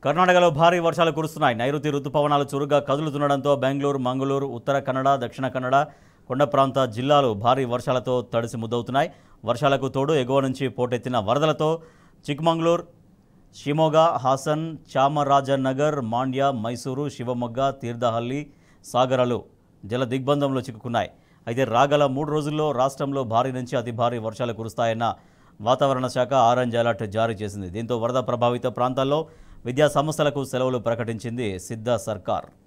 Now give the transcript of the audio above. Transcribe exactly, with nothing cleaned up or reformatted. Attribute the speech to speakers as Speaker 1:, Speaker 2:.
Speaker 1: కర్ణాటకలో భారీ వర్షాలు కురుస్తున్నాయి. నైరుతి రుతుపవనాలు చురుగ్గా కదులుతుండడంతో బెంగళూరు, మంగళూరు, ఉత్తర కన్నడ, దక్షిణ కన్నడ, కొండ ప్రాంత జిల్లాలు భారీ వర్షాలతో తడిసి ముద్దవుతున్నాయి. వర్షాలకు తోడు ఎగువ నుంచి పోటెత్తిన వరదలతో చిక్మంగళూరు, షిమోగా, హాసన్, చామరాజనగర్, మాండ్య, మైసూరు, శివమొగ్గ, తీర్థహల్లి, సాగరాలు జల దిగ్బంధంలో చిక్కుకున్నాయి. అయితే రాగల మూడు రోజుల్లో రాష్ట్రంలో భారీ నుంచి అతి భారీ వర్షాలు కురుస్తాయన్న వాతావరణ శాఖ ఆరెంజ్ అలర్ట్ జారీ చేసింది. దీంతో వరద ప్రభావిత ప్రాంతాల్లో విద్యా సంస్థలకు సెలవులు ప్రకటించింది సిద్ధ సర్కార్.